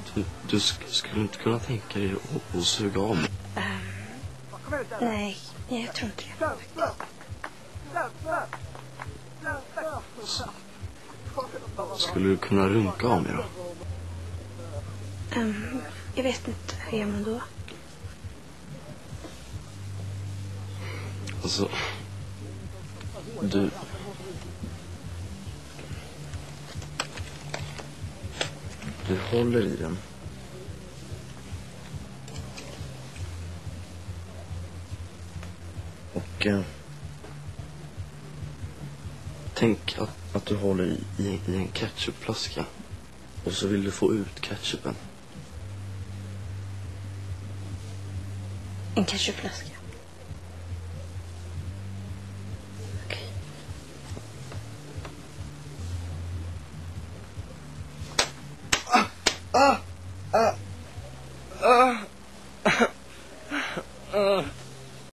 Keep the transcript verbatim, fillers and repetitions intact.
Du, du sk- skulle inte kunna tänka dig att, att suga om? Um, nej, jag tror inte det. Skulle du kunna runka av mig då? Um, jag vet inte, hur gör man då? Alltså, du... Du håller i den. Och... Eh, tänk att, att du håller i, i, i en ketchupflaska. Och så vill du få ut ketchupen. En ketchupflaska. Okej. Ah! Ah! Ah! Ah!